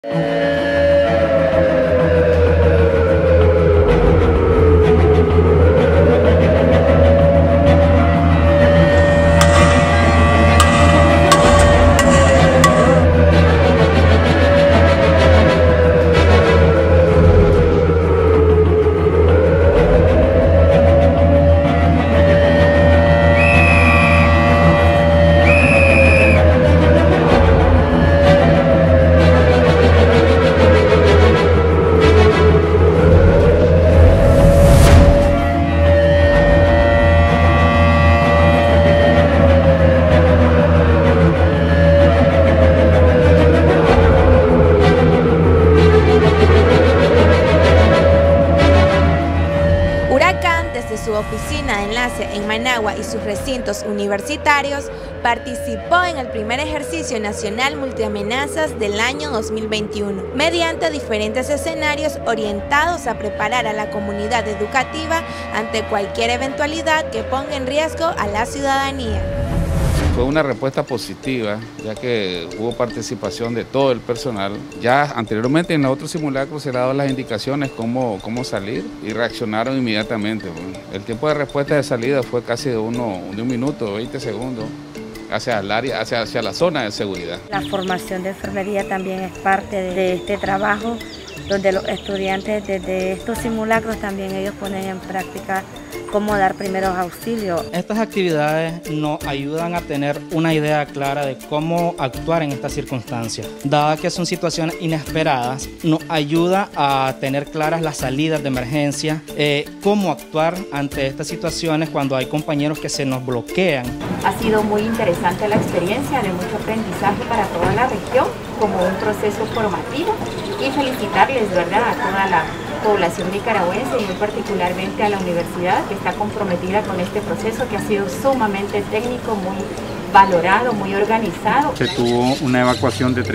Desde su oficina de enlace en Managua y sus recintos universitarios, participó en el primer ejercicio nacional multiamenazas del año 2021, mediante diferentes escenarios orientados a preparar a la comunidad educativa ante cualquier eventualidad que ponga en riesgo a la ciudadanía. Fue una respuesta positiva, ya que hubo participación de todo el personal. Ya anteriormente en los otros simulacros se le han dado las indicaciones cómo salir y reaccionaron inmediatamente. El tiempo de respuesta de salida fue casi de un minuto, 20 segundos, hacia el área, hacia la zona de seguridad. La formación de enfermería también es parte de este trabajo, donde los estudiantes desde estos simulacros también ellos ponen en práctica cómo dar primeros auxilios. Estas actividades nos ayudan a tener una idea clara de cómo actuar en estas circunstancias. Dada que son situaciones inesperadas, nos ayuda a tener claras las salidas de emergencia, cómo actuar ante estas situaciones cuando hay compañeros que se nos bloquean. Ha sido muy interesante la experiencia, de mucho aprendizaje para toda la región, como un proceso formativo, y felicitarles, ¿verdad?, a toda la población nicaragüense y muy particularmente a la universidad que está comprometida con este proceso que ha sido sumamente técnico, muy valorado, muy organizado. Se tuvo una evacuación de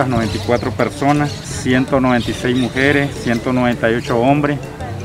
394 personas, 196 mujeres, 198 hombres,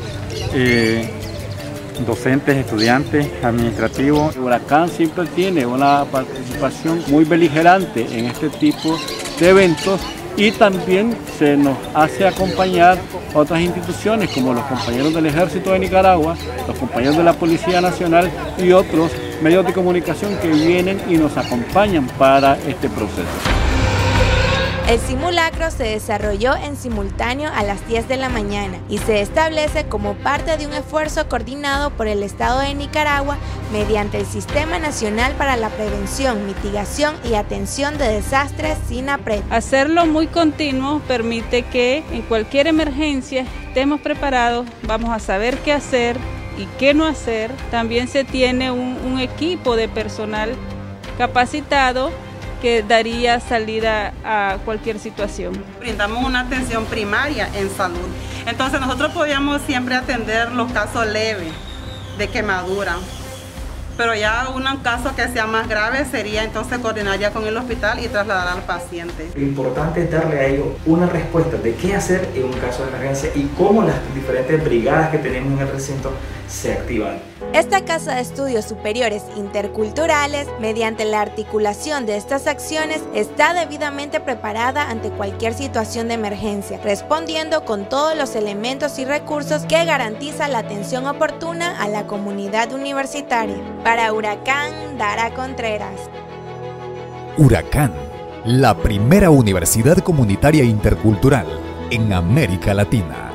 docentes, estudiantes, administrativos. El huracán siempre tiene una participación muy beligerante en este tipo de eventos y también se nos hace acompañar a otras instituciones como los compañeros del Ejército de Nicaragua, los compañeros de la Policía Nacional y otros medios de comunicación que vienen y nos acompañan para este proceso. El simulacro se desarrolló en simultáneo a las 10 de la mañana y se establece como parte de un esfuerzo coordinado por el Estado de Nicaragua mediante el Sistema Nacional para la Prevención, Mitigación y Atención de Desastres, SINAPRED. Hacerlo muy continuo permite que en cualquier emergencia estemos preparados, vamos a saber qué hacer y qué no hacer. También se tiene un equipo de personal capacitado que daría salida a cualquier situación. Brindamos una atención primaria en salud. Entonces nosotros podíamos siempre atender los casos leves de quemadura, pero ya un caso que sea más grave sería entonces coordinar ya con el hospital y trasladar al paciente. Lo importante es darle a ellos una respuesta de qué hacer en un caso de emergencia y cómo las diferentes brigadas que tenemos en el recinto se activan. Esta Casa de Estudios Superiores Interculturales, mediante la articulación de estas acciones, está debidamente preparada ante cualquier situación de emergencia, respondiendo con todos los elementos y recursos que garantizan la atención oportuna a la comunidad universitaria. Para Huracán, Dara Contreras. Huracán, la primera universidad comunitaria intercultural en América Latina.